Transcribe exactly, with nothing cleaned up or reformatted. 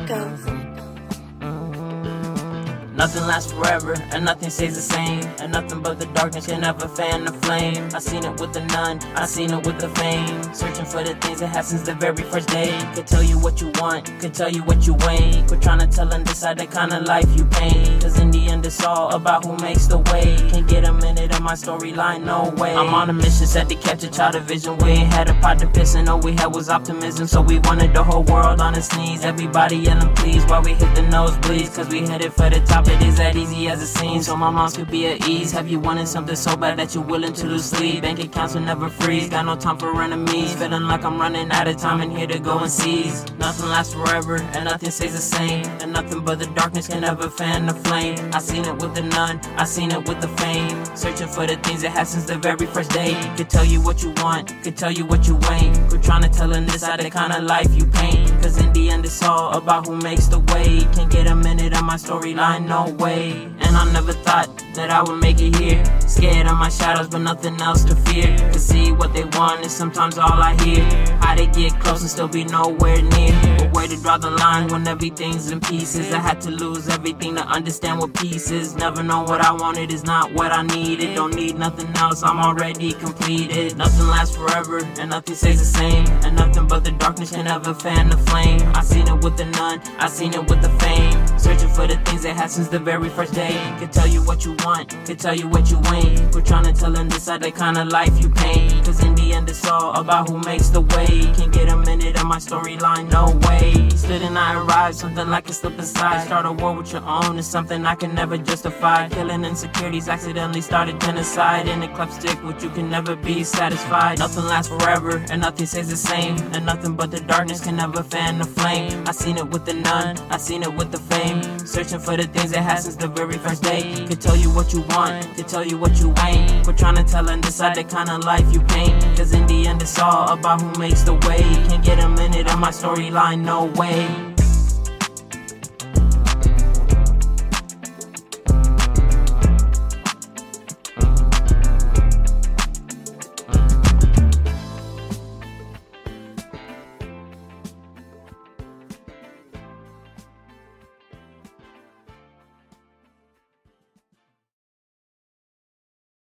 Sicko. Nothing lasts forever, and nothing stays the same, and nothing but the darkness can never fan the flame. I seen it with the nun, I seen it with the fame, searching for the things that had since the very first day. Could tell you what you want, could tell you what you ain't, quit trying to tell and decide the kind of life you paint, cause in the end it's all about who makes the way. Can't get a minute of my storyline, no way. I'm on a mission set to catch a child of vision. We ain't had a pot to piss and all we had was optimism, so we wanted the whole world on its knees. Everybody yelling please while we hit the nosebleeds, cause we headed for the top. It is that easy as it seems, so my moms could be at ease. Have you wanted something so bad that you're willing to lose sleep? Bank accounts will never freeze, got no time for enemies. Feeling like I'm running out of time and here to go and seize. Nothing lasts forever and nothing stays the same, and nothing but the darkness can never fan the flame. I seen it with the nun, I seen it with the fame, searching for the things that had since the very first day. Could tell you what you want, could tell you what you ain't, quit trying to tell and decide the kind of life you paint, cause in the end it's all about who makes the way. Can't get a minute of my storyline, no way. And I never thought that I would make it here, scared of my shadows but nothing else to fear. To see what they want is sometimes all I hear, how they get close and still be nowhere near. But where to draw the line when everything's in pieces? I had to lose everything to understand what peace is. Never know what I wanted is not what I needed. Don't need nothing else, I'm already completed. Nothing lasts forever and nothing stays the same, and nothing but the darkness can never fan the flame. I seen it with the nun, I seen it with the fame, searching for the things that had since the very first day. Could tell you what you want, could tell you what you ain't, quit trying to tell and decide the kind of life you paint, cause in the end it's all about who makes the way. Can't get a minute of my storyline, no way. Slid and I arrived, something like a slip aside. Start a war with your own is something I can never justify. Killing insecurities accidentally started genocide, in a slapstick which you can never be satisfied. Nothing lasts forever and nothing stays the same, and nothing but the darkness can never fan the flame. I seen it with the nun, I seen it with the fame, searching for the things that had since the very first day. Could tell you what you want, could tell you what you ain't, quit trying to tell and decide the kind of life you paint, cause in the end it's all about who makes the way. Can't get a minute of my storyline, no way.